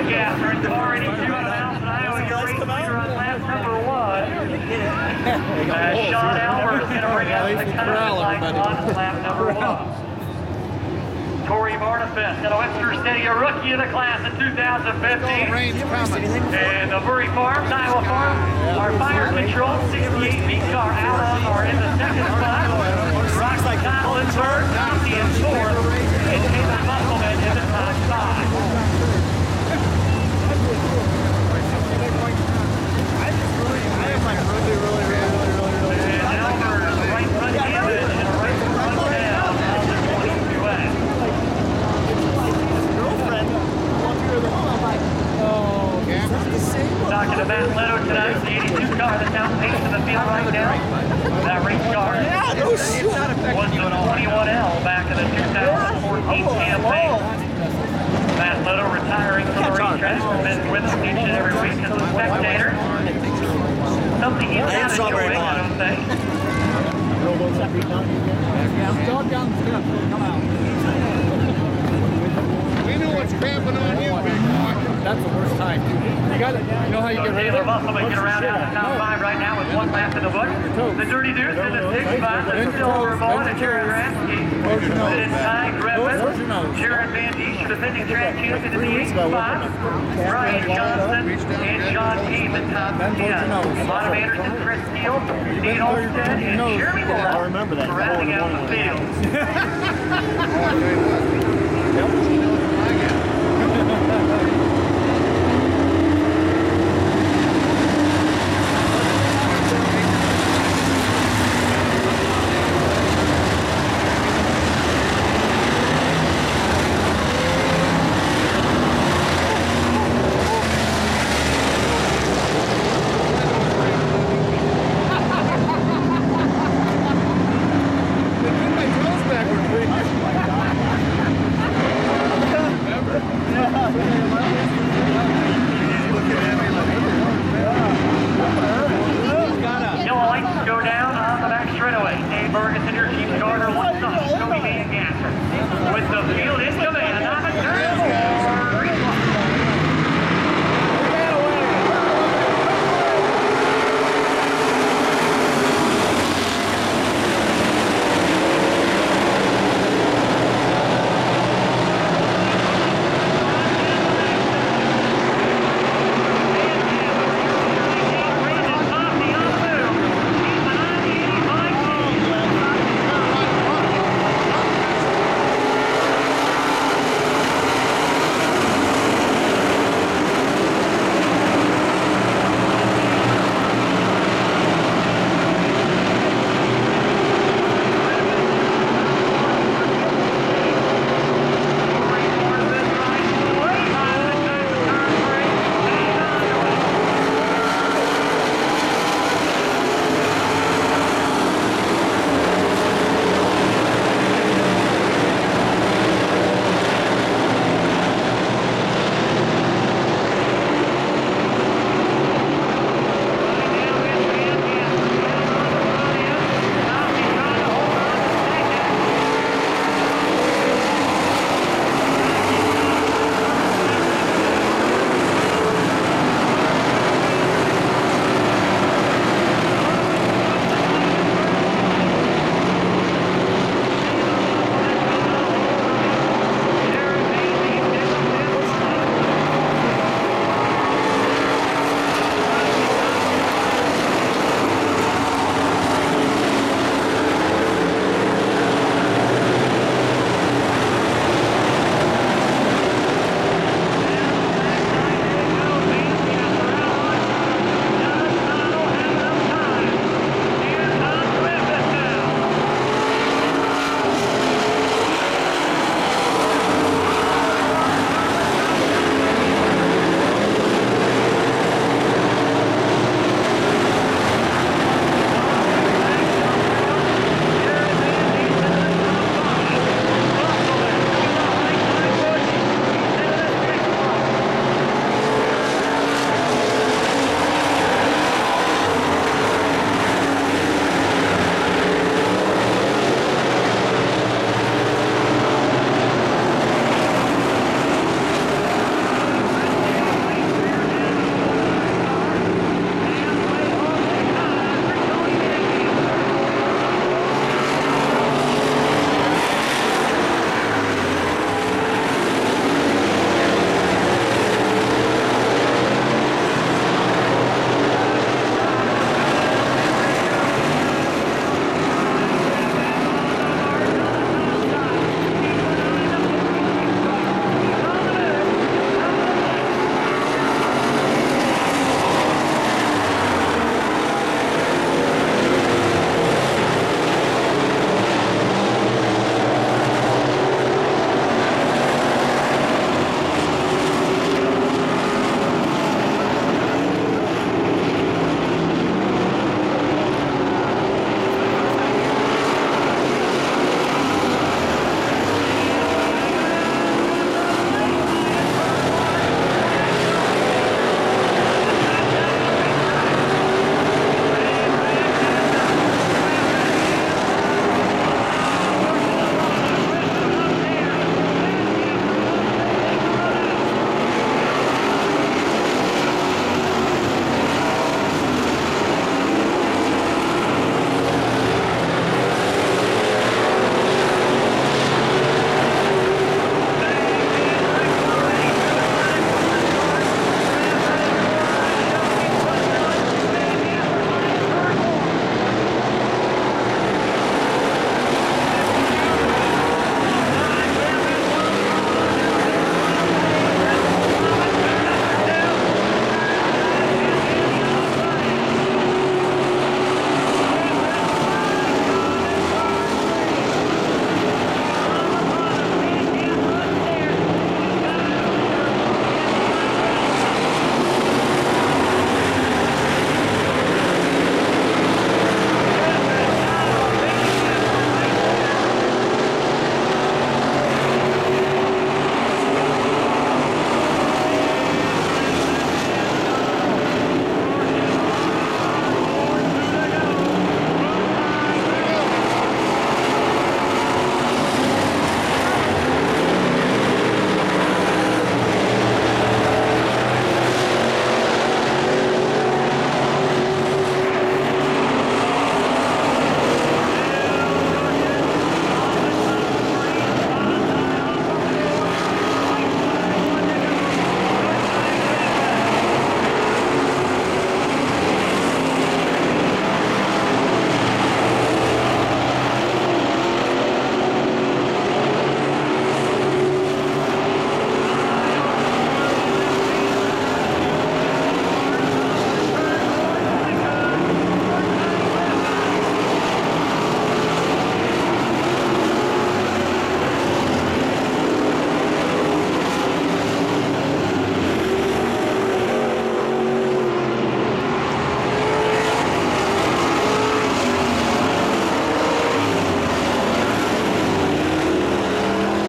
Gasser in car 82 out of Mountain, Iowa. Your race leader on lap number 1. Sean Albert is going to bring out the light on lap number 1. Corey Barnafest out of Webster City, a rookie of the class in 2015. And the Murray Farms, Iowa Farm, our fire control 68 beat car out are in the second spot. Roxy Connell in third, Tomsey in fourth, and Taylor Musselman in the top 5. And Albert, right front damage and a right front down on the 22S. Talking to Matt Leto tonight, the 82 car that's outpaced in the field right now. That race car was the 21L back in the 2014 campaign. Matt Leto retiring from the racetrack, has been with us each and every week as a spectator. Something he's not enjoying, I don't think. We know what's cramping on you, big boy. That's the worst time. You know how you get rid of it? Taylor Musselman get around out of the top 5 right now with 1 lap in the book. The Dirty Deuce in the 6th spot. The Silver Ball and Jared Rasky. Then it's Ty Griffith. Jared Van Diest, defending track champion in the 8th spot. Brian Johnson and Sean Keith in top 10. Autumn Anderson, Chris Steele, Dean Olmstead, and Jeremy Moore rounding out the field.